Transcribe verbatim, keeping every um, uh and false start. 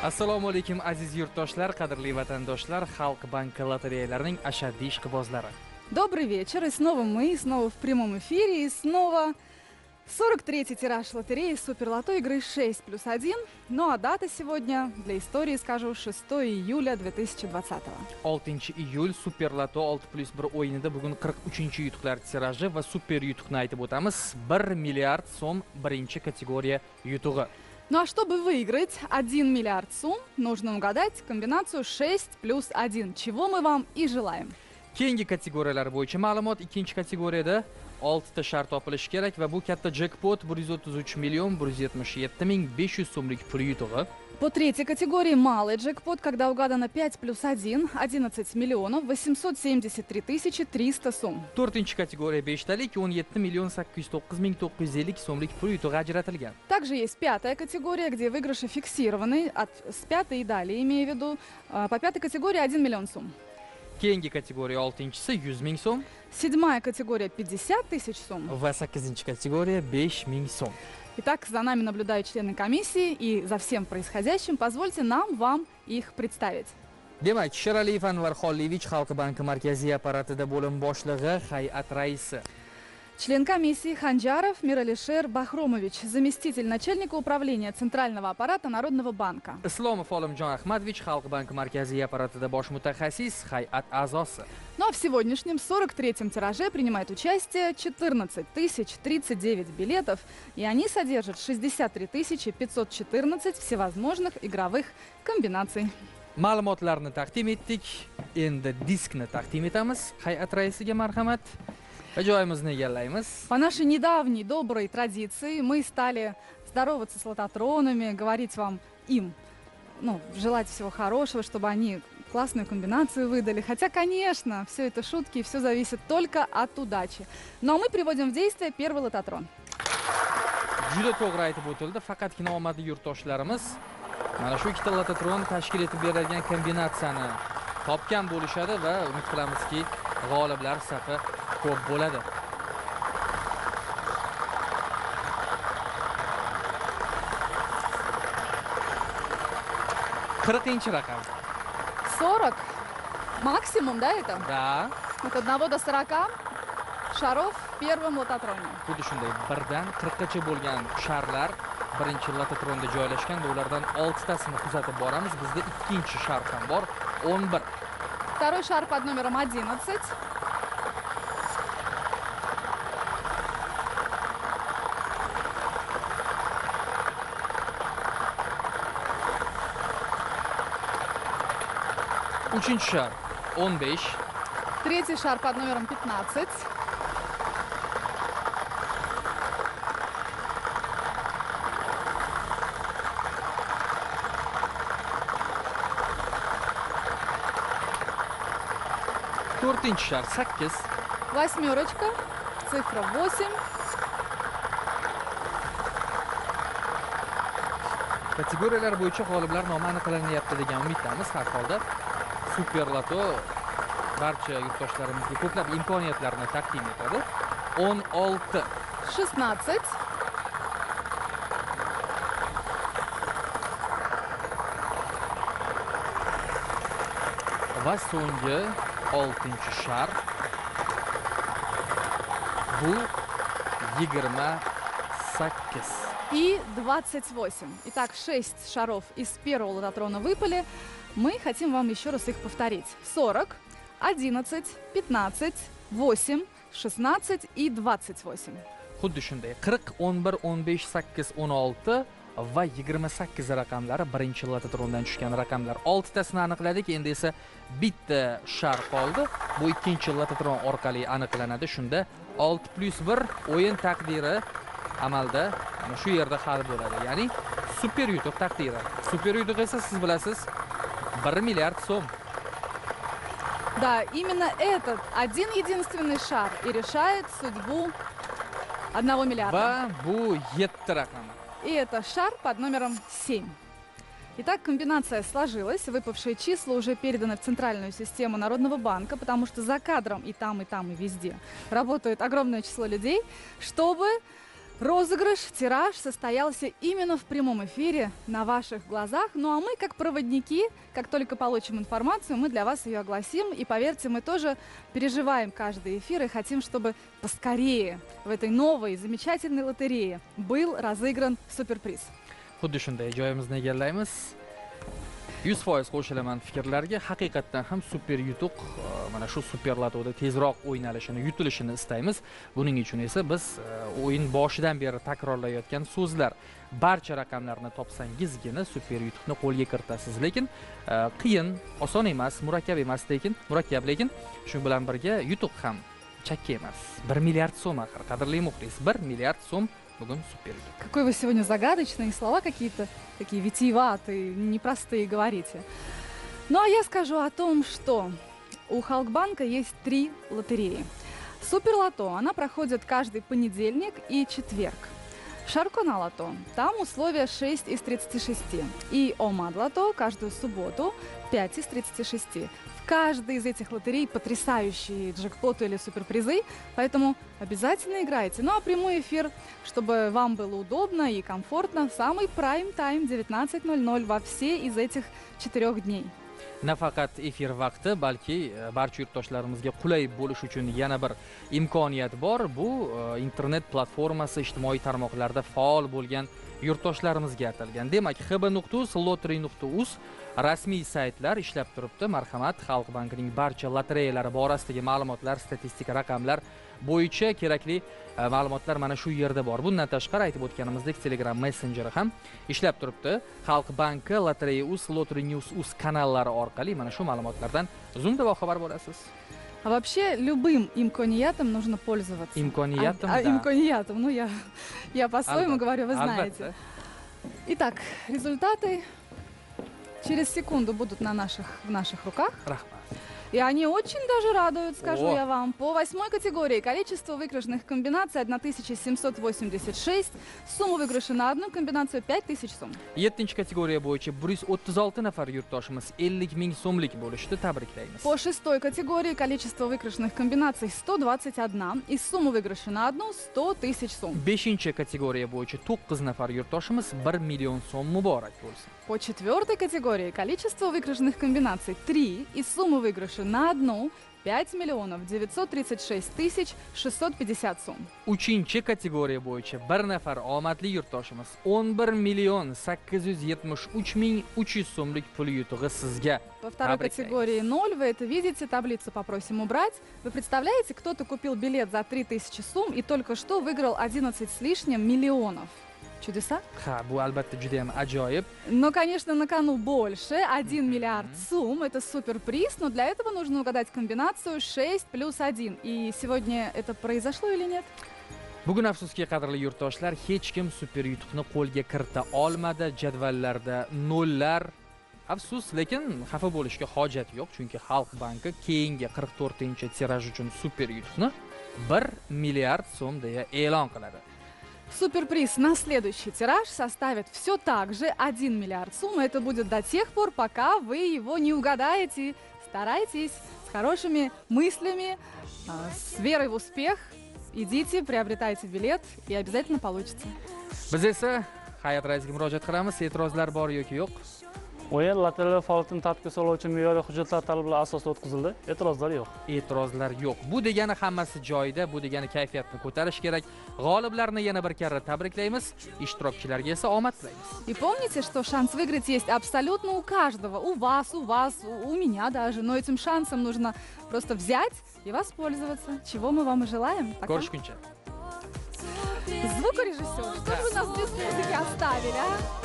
Assalomu alaykum aziz yurtdoshlar, qadrli vatandoshlar, Xalq banki lotereyalarining ashaddiy ishqibozlari. Добрый вечер, и снова мы, и снова в прямом эфире, и снова сорок третий тираж лотереи Суперлото игры шесть плюс один. Ну а дата сегодня, для истории скажу, шестого июля две тысячи двадцатого. oltinchi iyul Superloto olti plyus bir o'yinida bugun qirq uchinchi yutuqlar tiraji va super yutuqni aytib o'tamiz. bir milliard so'm birinchi kategoriya yutug'i. Ну а чтобы выиграть один миллиард сумм, нужно угадать комбинацию шесть плюс один, чего мы вам и желаем. Keyingi kategoriyalar bo'yicha ma'lumot. Ikkinchi kategoriyada oltita shart topilishi kerak va bu katta jackpot bir yuz o'ttiz uch million bir yuz yetmish yetti ming besh yuz so'mlik pul yutug'i. По третьей категории малый джекпот, когда угадано пять плюс один, одиннадцать миллионов восемьсот семьдесят три тысячи триста сумм. to'rtinchi kategoriya beshtalik o'n yetti million sakkiz yuz to'qqiz ming to'qqiz yuz ellik so'mlik pul yutug'i ajratilgan. Также есть пятая категория, где выигрыши фиксированы, от, с пятой и далее, имею в виду. По пятой категории один миллион сумм. Keyingi kategoriya oltinchisi yuz ming so'm. Седьмая категория пятьдесят тысяч сумм. Va sakkizinchi kategoriya besh ming so'm. Итак, за нами наблюдают члены комиссии, и за всем происходящим позвольте нам вам их представить. Demak, Sheraliyev Anvar Xollievich, Xalq banki markaziy apparatida bo'lim boshlig'i, hay'at raisi. Член комиссии Ханджаров Миралишер Бахромович, заместитель начальника управления Центрального аппарата Народного банка. Islomov Olimjon Ahmadovich, Xalq banki markaziy apparatida bosh mutaxassis, hay'at a'zosi. Ну а в сегодняшнем сорок третьем тираже принимает участие четырнадцать тысяч тридцать девять билетов, и они содержат шестьдесят три тысячи пятьсот четырнадцать всевозможных игровых комбинаций. Ma'lumotlarni taqdim etdik. Endi diskni taqdim etamiz. Hay'at raisiga marhamat. Joyimizni egallaymiz. По нашей недавней доброй традиции мы стали здороваться с лототронами, говорить вам им, ну, желать всего хорошего, чтобы они классную комбинацию выдали. Хотя, конечно, все это шутки, и все зависит только от удачи. Но мы приводим в действие первый лототрон. Juda to'g'ri aytib o'tildi. Faqatgina omadli yurtdoshlarimiz mana shu ikkita lototron tashkil etib berilgan kombinatsiyani topgan bo'lishadi va umid qilamizki, g'oliblar safi ko'p bo'ladi. qirqinchi raqam. сорок. Максимум, да, это? Да. От одного до сорока шаров в первом лототроне. Xuddi shunday birdan qirqqacha bo'lgan sharlar birinchi lototronda joylashgan va ulardan oltitasini kuzatib boramiz. Bizda ikkinchi shar ham bor, o'n bir. Второй шар под номером одиннадцать. Uchinchi shar o'n besh. Третий шар под номером пятнадцать. to'rtinchi shar sakkiz. Восьмерочка, цифра восемь. Kategoriyalar bo'yicha g'oliblar nomi aniqlanyapti degan umiddamiz. Har holda Superloto barcha yurtdoshlarimizga ko'plab imkoniyatlarni taqdim etadi. o'n olti. шестнадцать. Va so'nggi oltinchi shar. Bu yigirma sakkiz. И двадцать восемь. Итак, шесть шаров из первого лототрона выпали. Мы хотим вам еще раз их повторить. сорок, одиннадцать, пятнадцать, восемь, шестнадцать и двадцать восемь. Xuddi shunday qirq, o'n bir, o'n besh, sakkiz, o'n olti va yigirma sakkiz raqamlari birinchi lototrondan tushgan raqamlar. oltitasini aniqladik, endi esa bitta shar qoldi. Bu ikkinchi lototron orqali aniqlanadi. Shunda olti plyus bir o'yin taqdiri amalda mana shu yerda hal bo'ladi. Ya'ni super yutuq taqdiri. Super yutuq esa siz bilasiz bir milliard so'm. Да, именно этот один единственный шар и решает судьбу одного миллиарда. Va bu yetti raqam. И это шар под номером семь. Итак, комбинация сложилась. Выпавшие числа уже переданы в центральную систему Народного банка, потому что за кадром и там, и там, и везде работает огромное число людей, чтобы Розыгрыш, тираж состоялся именно в прямом эфире на ваших глазах. Ну а мы, как проводники, как только получим информацию, мы для вас ее огласим. И поверьте, мы тоже переживаем каждый эфир и хотим, чтобы поскорее в этой новой замечательной лотерее был разыгран суперприз. Xuddi shunday joyimizni egallaymiz. yuz foiz qo'shilaman fikrlarga. Haqiqatdan ham super yutuq, mana shu super lotoda tezroq o'ynalishini, yutilishini istaymiz. Buning uchun esa biz o'yin boshidan beri takrorlayotgan so'zlar, barcha raqamlarni topsangizgina super yutuqni qo'lga kiritasiz. Lekin qiyin, oson emas, murakkab emas, lekin murakkab, lekin shu bilan birga yutuq ham chakka emas. bir milliard so'm axir, qadrli muxlis, bir milliard so'm bugun super yutuq. Какой вы сегодня загадочный, слова какие-то такие витиеватые, непростые говорите. Ну а я скажу о том, что у Халкбанка есть три лотереи. Суперлото, она проходит каждый понедельник и четверг. Шаркона лото, там условия шесть из тридцати шести. И Омад лото каждую субботу пять из тридцати шести. В каждой из этих лотерей потрясающие джекпоты или суперпризы, поэтому обязательно играйте. Ну а прямой эфир, чтобы вам было удобно и комфортно, самый прайм-тайм девятнадцать ноль ноль во все из этих четырех дней. Nafaqat efir vaqti, balki barcha yurtdoshlarimizga qulay bo'lish uchun yana bir imkoniyat bor. Bu internet platformasi, ijtimoiy tarmoqlarda faol bo'lgan yurtdoshlarimizga atalgan. Demak, h b nuqta uz, lottery nuqta uz rasmiy saytlar ishlab turibdi. Marhamat, Xalq bankining barcha lotereyalari borasidagi ma'lumotlar, statistika raqamlar bo'yicha kerakli ma'lumotlar mana shu yerda bor. Bundan tashqari aytib o'tganimizdek Telegram messenjeri ham ishlab turibdi. Xalq banki, Lotereya uz, Lottery News uz kanallari orqali mana shu ma'lumotlardan zumda boxabar bo'lasiz. А вообще любым имкониятом нужно пользоваться. Имкониятом, а, а, да. Имкониятом, ну я, я по-своему Albatta, говорю, вы albatta. знаете. Итак, результаты через секунду будут на наших, в наших руках. Rahmat. И они очень даже радуют, скажу О. я вам. По восьмой категории количество выигрышных комбинаций тысяча семьсот восемьдесят шесть. Сумма выигрыша на одну комбинацию пять тысяч сом. yettinchi kategoriya bo'yicha bir yuz o'ttiz olti nafar yurtdoshimiz ellik ming so'mlik bo'lishdi. Tabriklaymiz. По шестой категории количество выигрышных комбинаций сто двадцать один. И сумма выигрыша на одну сто тысяч сом. beshinchi kategoriya bo'yicha to'qqiz nafar yurtdoshimiz bir million so'm muborak bo'lsin. По четвертой категории количество выигрышных комбинаций три. И сумма выигрыша на одну пять миллионов девятьсот тридцать шесть тысяч шестьсот пятьдесят сом. uchinchi kategoriya bo'yicha bir nafar omadli yurtdoshimiz o'n bir million sakkiz yuz yetmish uch ming uch yuz so'mlik pul yutug'i sizga. По второй Tabriklaymiz. категории ноль, вы это видите, таблицу попросим убрать. Вы представляете, кто-то купил билет за три тысячи сом и только что выиграл одиннадцать с лишним миллионов. Чудеса? Ha, bu albatta juda ham ajoyib. Но, конечно, на кону больше. один миллиард сумм. Это суперприз, но для этого нужно угадать комбинацию шесть плюс один. И сегодня это произошло или нет? Bugun afsuski qadrli yurtdoshlar, hech kim super yutuqni qo'lga kirita olmadi. Jadvallarda nollar. Afsus, lekin xafa bo'lishga hojat yo'q, chunki Xalq banki keyingi qirq to'rtinchi tiraj uchun super yutuqni bir milliard so'm deya e'lon qiladi. Суперприз на следующий тираж составит все так же один миллиард сумм. Это будет до тех пор, пока вы его не угадаете. Старайтесь с хорошими мыслями, с верой в успех. Идите, приобретайте билет и обязательно получится. Biz esa hayot raisiga murojaat qilamiz. E'tirozlar bor yoki yo'q? O'yin lotereya faoliyatini tartibga soluvchi me'yoriy hujjatlar talablari asosida o'tkazildi. E'tirozlar yo'q. E'tirozlar yo'q. Bu degani hammasi joyida, bu degani kayfiyatni ko'tarish kerak. G'oliblarni yana bir karra tabriklaymiz, ishtirokchilarga esa omad tilaymiz. И помните, что шанс выиграть есть абсолютно у каждого. У вас, у вас, у меня даже. Но этим шансом нужно просто взять и воспользоваться. Чего мы вам и желаем. Пока. Ko'rishguncha. Звукорежиссер, что же вы нас без музыки оставили, а?